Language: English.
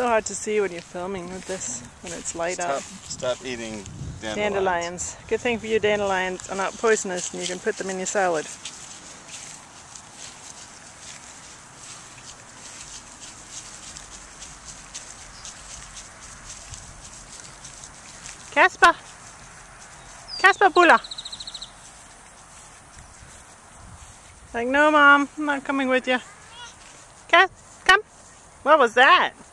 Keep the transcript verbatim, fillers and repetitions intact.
so hard to see when you're filming with this, when it's light stop, out. Stop eating dandelions. Dandelions. Good thing for you, dandelions are not poisonous and you can put them in your salad. Casper! Casper Bulla! Like, no mom, I'm not coming with you. Cas, come! What was that?